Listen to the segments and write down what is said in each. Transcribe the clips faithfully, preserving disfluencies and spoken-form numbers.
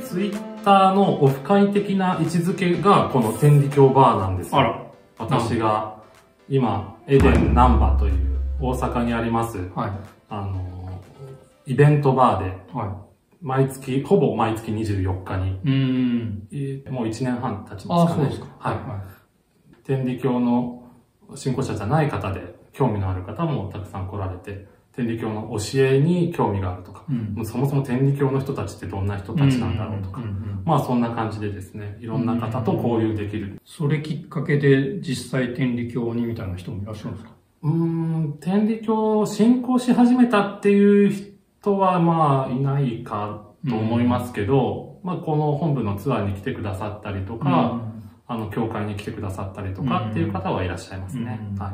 ツイッターのオフ会的な位置づけがこの天理教バーなんですよ。 あら。 私が今、エデンナンバという大阪にあります、 はい、 あの、イベントバーで、 はい、 毎月、ほぼ毎月にじゅうよっかに、 うん、 もういちねんはん経ちますかね。 あ、そうですか。 はい。はい、天理教の信仰者じゃない方で、興味のある方もたくさん来られて、天理教の教えに興味があるとか、うん、もうそもそも天理教の人たちってどんな人たちなんだろうとか、まあそんな感じでですね、いろんな方と交流できる。 それきっかけで実際天理教にみたいな人もいらっしゃるんですか？ うーん、天理教を信仰し始めたっていう人はまあいないかと思いますけど、まあこの本部のツアーに来てくださったりとか、あの教会に来てくださったりとかっていう方はいらっしゃいますね。はい。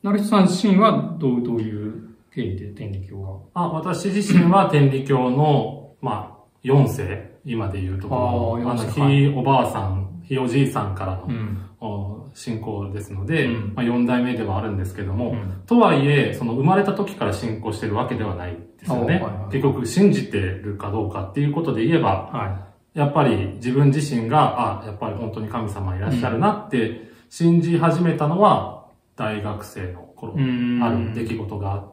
成人さん自身はどう、どういう経緯で天理教が？ あ、私自身は天理教の、まあ、よん世、今で言うところ、あの、ひおばあさん、ひおじいさんからの、うん、信仰ですので、うん、まあよん代目ではあるんですけども、うん、とはいえ、その生まれた時から信仰してるわけではないですよね。はいはい、結局、信じてるかどうかっていうことで言えば、はい、やっぱり自分自身が、あ、やっぱり本当に神様いらっしゃるなって信じ始めたのは、大学生の頃、ある出来事があって、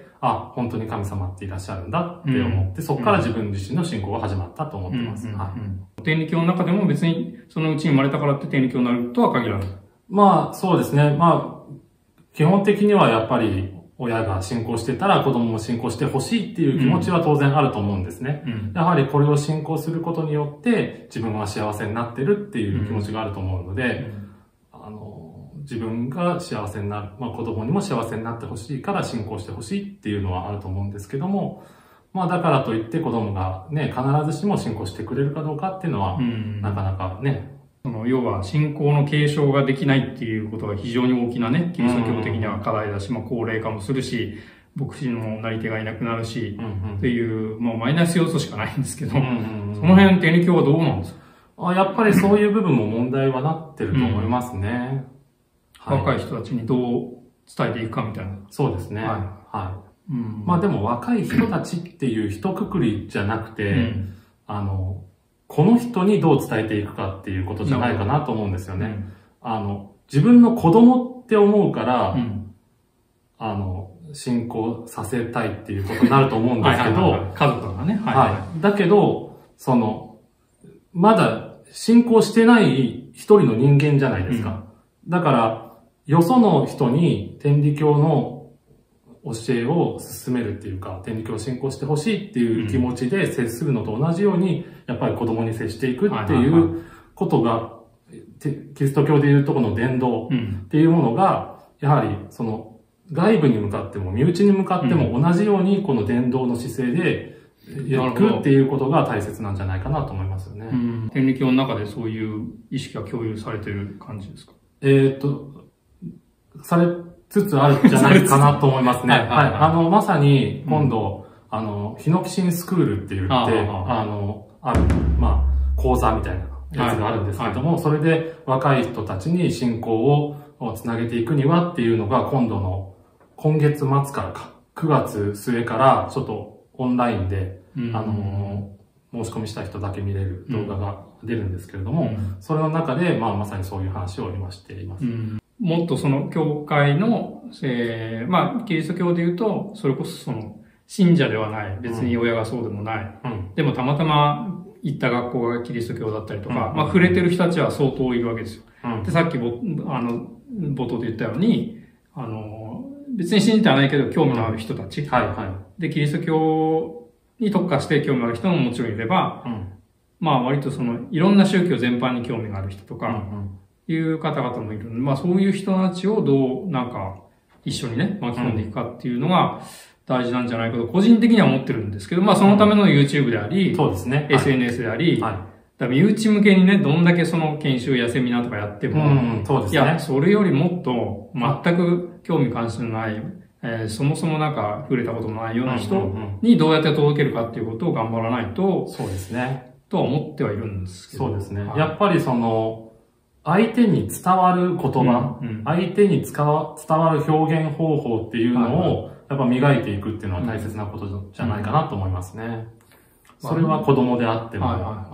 あ、本当に神様っていらっしゃるんだって思って、そこから自分自身の信仰が始まったと思ってます。 天理教の中でも別にそのうちに生まれたからって天理教になるとは限らない。 まあ、そうですね。まあ、基本的にはやっぱり親が信仰してたら子供も信仰してほしいっていう気持ちは当然あると思うんですね。うん、やはりこれを信仰することによって自分は幸せになってるっていう気持ちがあると思うので、うんあの自分が幸せになる、まあ子供にも幸せになってほしいから信仰してほしいっていうのはあると思うんですけども、まあだからといって子供がね、必ずしも信仰してくれるかどうかっていうのは、なかなかね。 その要は信仰の継承ができないっていうことが非常に大きなね、キリスト教的には課題だし、まあ高齢化もするし、牧師のなり手がいなくなるし、っていう、もうマイナス要素しかないんですけど、その辺天理教はどうなんですか？ あ、やっぱりそういう部分も問題はなってると思いますね。 はい、若い人たちにどう伝えていくかみたいな。 そうですね。はい。はい。うん、まあでも若い人たちっていう一括りじゃなくて、うん、あの、この人にどう伝えていくかっていうことじゃないかなと思うんですよね。うん、あの、自分の子供って思うから、うん、あの、信仰させたいっていうことになると思うんですけど、 家族がね。 はい、はい。だけど、その、まだ信仰してない一人の人間じゃないですか。うん、だから、よその人に天理教の教えを進めるっていうか、天理教を信仰してほしいっていう気持ちで接するのと同じように、やっぱり子供に接していくっていうことが、キリスト教でいうとこの伝道っていうものが、やはりその外部に向かっても身内に向かっても同じようにこの伝道の姿勢でやっていくっていうことが大切なんじゃないかなと思いますよね。 うん、天理教の中でそういう意識が共有されている感じですか？ えっと、されつつあるんじゃないかなと思いますね。はい。あの、まさに、今度、うん、あの、ヒノキシンスクールって言って、あの、ある、まあ、講座みたいなやつがあるんですけども、はいはい、それで若い人たちに信仰をつなげていくにはっていうのが、今度の、今月末からか、くがつ末から、ちょっとオンラインで、うん、あの、申し込みした人だけ見れる動画が出るんですけれども、うん、それの中で、まあ、まさにそういう話を今しています。うん、 もっとその教会の、えー、まあ、キリスト教で言うと、それこそその、信者ではない、別に親がそうでもない、うん、でもたまたま行った学校がキリスト教だったりとか、うん、まあ、触れてる人たちは相当いるわけですよ。うん、で、さっきぼ、あの、冒頭で言ったように、あの、別に信じてはないけど、興味のある人たち。はいはい。で、キリスト教に特化して興味がある人ももちろんいれば、うん、まあ、割とその、いろんな宗教全般に興味がある人とか、うんうんいう方々もいる。まあそういう人たちをどうなんか一緒にね巻き込んでいくかっていうのが大事なんじゃないかと個人的には思ってるんですけど、まあそのための YouTube であり、そうですね。エスエヌエス であり、はい、だから身内向けにね、どんだけその研修やセミナーとかやっても、うんそうですね、いや、それよりもっと全く興味関心のない、えー、そもそもなんか触れたことのないような人にどうやって届けるかっていうことを頑張らないと、 そうですね。 とは思ってはいるんですけど。 そうですね。はい、やっぱりその、相手に伝わる言葉、うんうん、相手に伝わる表現方法っていうのを、やっぱ磨いていくっていうのは大切なことじゃないかなと思いますね。それは子供であっても、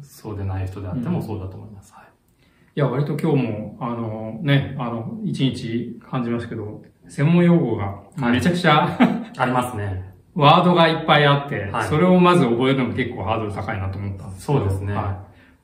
そうでない人であってもそうだと思います。うん、はい。 いや、割と今日も、あの、ね、あの、一日感じますけど、専門用語がめちゃくちゃ、はい、 ありますね。 ワードがいっぱいあって、はい、それをまず覚えるのも結構ハードル高いなと思ったんですけど。 そうですね。 はい、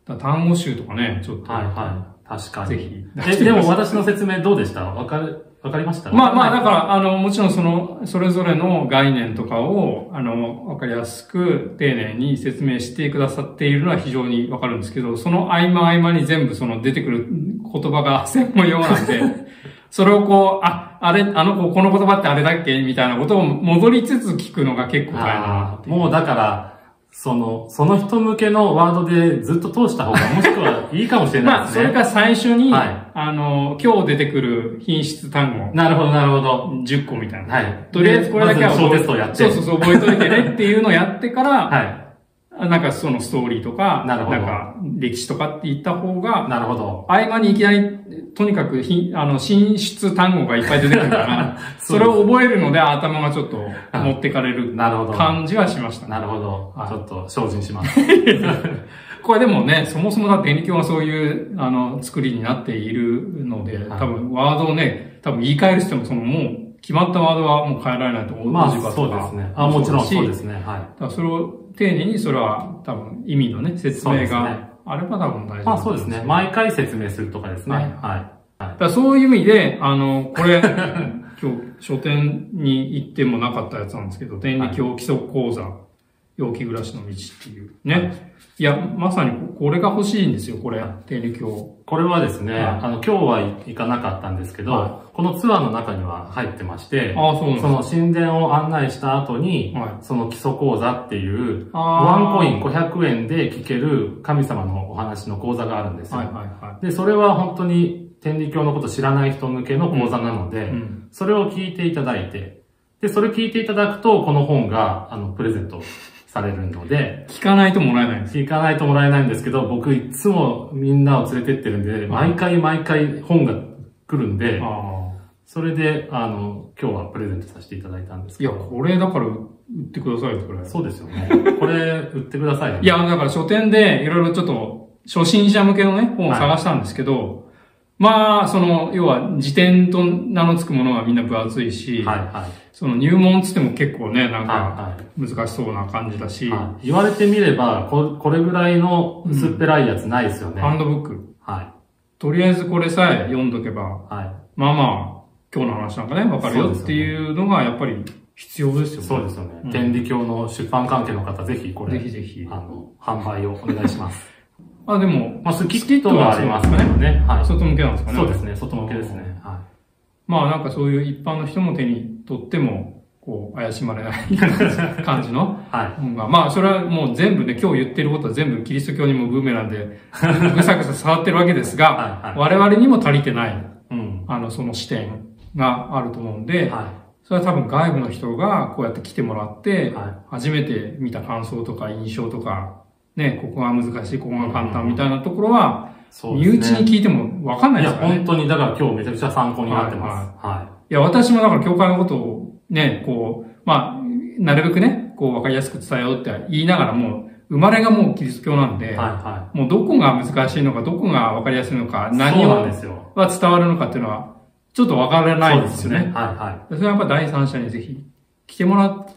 だ単語集とかね、ちょっと。 はいはい。確かに。 ぜひ。 え、でも私の説明どうでした？わかる、わかりました？ まあまあ、だから、あの、もちろんその、それぞれの概念とかを、あの、わかりやすく、丁寧に説明してくださっているのは非常にわかるんですけど、その合間合間に全部その出てくる言葉が専門用なんで、それをこう、あ、あれ、あの子、この言葉ってあれだっけみたいなことを戻りつつ聞くのが結構大変だなっていう。 もうだから、その、その人向けのワードでずっと通した方がもしくはいいかもしれないですね。 まあ、それか最初に、はい、あの、今日出てくる品質単語。 なるほど、なるほど。 じゅっこみたいな。 はい。 とりあえずこれだけは覚えて、まず小テストをやって。 そうそうそう、覚えといてねっていうのをやってから、 はい。 なんかそのストーリーとか、 なるほど。 なんか歴史とかって言った方が、 なるほど。 合間にいきなり、とにかくひ、あの、進出単語がいっぱい出てくるから、それを覚えるので頭がちょっと持ってかれる感じはしました、ね。 なるほど。ちょっと精進します。 これでもね、そもそもだって電力はそういう、あの、作りになっているので、多分ワードをね、多分言い換えるしてもそのもう、決まったワードはもう変えられないと思う。 まあ、そうですね。あ、もちろんそうですね。はい。だからそれを丁寧にそれは多分意味のね、説明があれば多分大丈夫、ね。 まあそうですね。毎回説明するとかですね。はい。はい。 だからそういう意味で、あの、これ、今日書店に行ってもなかったやつなんですけど、天理教基礎講座、陽気暮らしの道っていうね。はい、いや、まさにこれが欲しいんですよ、これ。天理教。 これはですね、はい、あの、今日は行かなかったんですけど、はい、このツアーの中には入ってまして、 ああ、そうなんですか。 その神殿を案内した後に、はい、その基礎講座っていう、ワンコインごひゃくえんで聞ける神様のお話の講座があるんですよ。はいはいはい、で、それは本当に天理教のこと知らない人向けの講座なので、うんうん、それを聞いていただいて、で、それ聞いていただくと、この本が、あの、プレゼントされるので。 聞かないともらえないんです。 聞かないともらえないんですけど、僕いつもみんなを連れてってるんで、毎回毎回本が来るんで、それで、あの、今日はプレゼントさせていただいたんですけど。 いや、これだから売ってくださいよ、これ。 そうですよね。これ売ってくださいよね。 いや、だから書店でいろいろちょっと初心者向けのね、本を探したんですけど、はい、まあ、その、要は辞典と名の付くものがみんな分厚いし、はいはい、その入門つっても結構ね、なんか難しそうな感じだし、はいはい、 言われてみればこ、これぐらいの薄っぺらいやつないですよね。 うん、ハンドブック。 はい。 とりあえずこれさえ読んどけば、はい、まあまあ、今日の話なんかね、わかるよっていうのがやっぱり必要ですよね。 そうですよね。うん、天理教の出版関係の方、ぜひこれ、 ぜひぜひ、 あの、販売をお願いします。 あ、でも、 まあ、スキットがありますね。ね。 はい。外向けなんですかね。 そうですね。外向けですね。はい。 まあ、なんかそういう一般の人も手に取っても、こう、怪しまれない感じの。はい。まあ、まあ、それはもう全部ね、今日言ってることは全部キリスト教にもブーメランで、ぐさぐさ触ってるわけですが、はいはい、我々にも足りてない、うん、あの、その視点があると思うんで、はい、それは多分外部の人がこうやって来てもらって、はい、初めて見た感想とか印象とか、ね、ここが難しい、ここが簡単みたいなところは、うん、身内に聞いても分かんないですよね。 いや、本当に、だから今日めちゃくちゃ参考になってます。はい。はい、 いや、私もだから教会のことをね、こう、まあ、なるべくね、こう分かりやすく伝えようって言いながらも、生まれがもうキリスト教なんで、はいはい、もうどこが難しいのか、どこが分かりやすいのか、何をは伝わるのかっていうのは、ちょっと分からないんですよね。そうですね。はいはい。それはやっぱ第三者にぜひ来てもらって、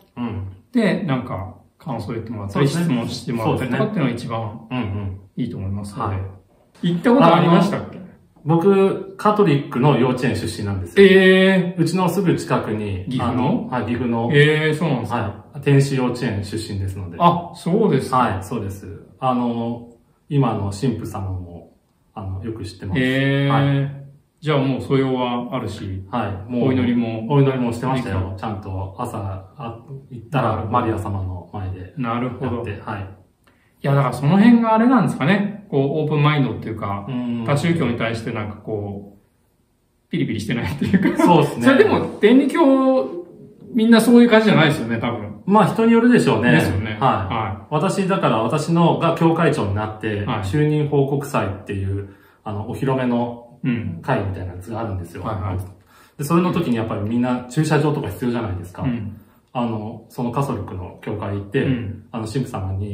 うん、なんか、感想言ってもらったり、質問してもらったりとかっていうのが一番いいと思いますので。行ったことありましたっけ？ 僕、カトリックの幼稚園出身なんですよ。ええー。うちのすぐ近くに、 岐阜のはい、岐阜の。 ええー、そうなんですか。 はい。天使幼稚園出身ですので。 あ、そうですか。 はい、そうです。あの、今の神父様も、あの、よく知ってます。 ええー。はい。じゃあもう素養はあるし、はい。もうお祈りも。 お祈りもしてましたよ。ちゃんと朝あ行ったらマリア様の前で。 なるほど。 はい。いや、だからその辺があれなんですかね。こう、オープンマインドっていうか、多宗教に対してなんかこう、ピリピリしてないっていうか。 そうですね。 それでも、天理教、みんなそういう感じじゃないですよね、多分。 まあ人によるでしょうね。 ですよね。 はい。はい。私、だから私のが教会長になって、はい、就任報告祭っていう、あの、お披露目の、うん、会みたいなやつがあるんですよ。はいはい、でそれの時にやっぱりみんな駐車場とか必要じゃないですか。うん、あの、そのカソリックの教会行って、うん、あの、神父様に、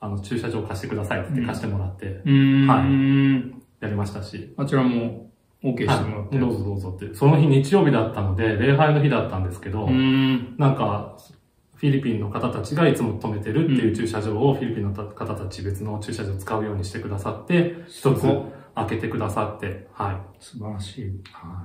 あの、駐車場貸してくださいって言って貸してもらって、 うん、 はい。やりましたし。 あちらも OK してもらって、 はい、どうぞどうぞって。その日日曜日だったので、礼拝の日だったんですけど、んなんか、フィリピンの方たちがいつも止めてるっていう駐車場をフィリピンの方たち別の駐車場を使うようにしてくださって、一つ開けてくださって、はい。 素晴らしい。 はい。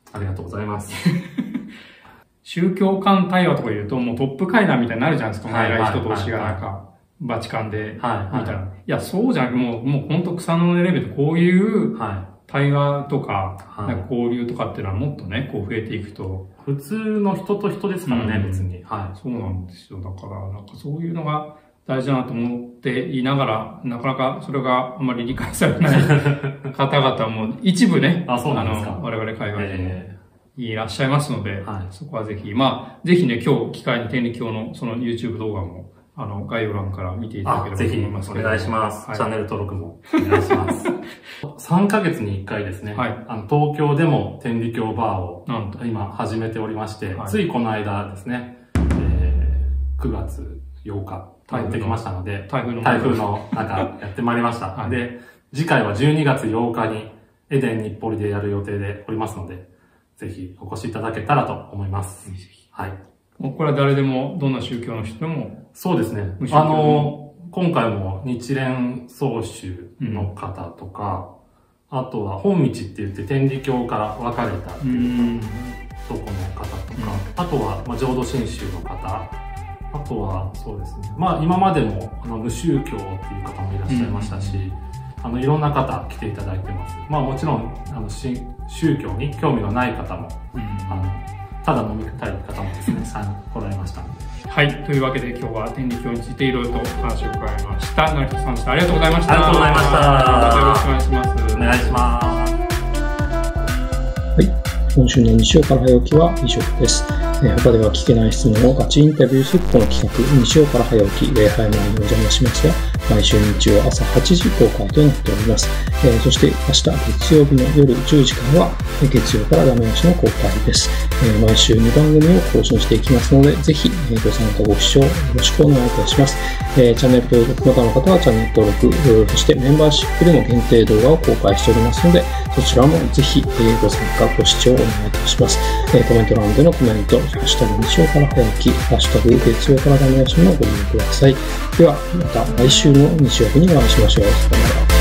ありがとうございます。 宗教間対話とか言うと、もうトップ会談みたいになるじゃないですか、偉い人同士がなんか、バチカンで、みたいな。いや、そうじゃなくて、もう、もう本当草の根レベルでこういう対話とか、なんか交流とかっていうのはもっとね、こう増えていくと。 普通の人と人ですからね、別に。はい。 そうなんですよ。だから、なんかそういうのが大事だなと思っていながら、なかなかそれがあんまり理解されない方々も一部ね、 あ、そうなんですか。 あの、我々海外でいらっしゃいますので、はい、そこはぜひ、まあ、ぜひね、今日機会に天理教のその YouTube 動画も、あの、概要欄から見ていただければと思いますけど。ぜひ、お願いします。はい、チャンネル登録もお願いします。さんかげつにいっかいですね。はい。あの、東京でも天理教バーを、なんと今始めておりまして、はい、ついこの間ですね、えー、くがつようか、やってきましたので、台風の、台風の中、やってまいりました。はい、で、次回はじゅうにがつようかに、エデン日暮里でやる予定でおりますので、ぜひお越しいただけたらと思います。はい。 これは誰でも、どんな宗教の人でもそうですね。あの、今回も日蓮宗宗の方とか、うん、あとは本道って言って天理教から分かれたっていうか、そこの方とか、うん、あとは、まあ、浄土真宗の方、あとはそうですね。まあ今までもあの無宗教っていう方もいらっしゃいましたし、うん、あのいろんな方来ていただいてます。まあもちろん、あの宗教に興味のない方も、うん、あのただ飲みたい方もですね、来られましたので。 はい。というわけで今日は天理教についていろいろと話を伺いました。成田さんでした。ありがとうございました。 ありがとうございました。 よろしくお願いします。 お願いします。 はい。今週の西岡の早起きは以上です。えー、他では聞けない質問をガチインタビューするこの企画、西岡の早起き礼拝前にお邪魔しますが、毎週日曜朝はちじ公開となっております。えー、そして明日月曜日の夜じゅうじからは、月曜からダメ出しの公開です。えー、毎週にばん組を更新していきますので、ぜひ、えー、ご参加ご視聴よろしくお願いいたします。えー、チャンネル登録まだの方はチャンネル登録、そしてメンバーシップでの限定動画を公開しておりますので、そちらもぜひ、えー、ご参加ご視聴お願いいたします。えー、コメント欄でのコメント、ハッシュタグ西岡から早起き、ハッシュタグ月曜からダメ出しもご利用ください。では、また来週の日曜日にお会いしましょう。さよなら。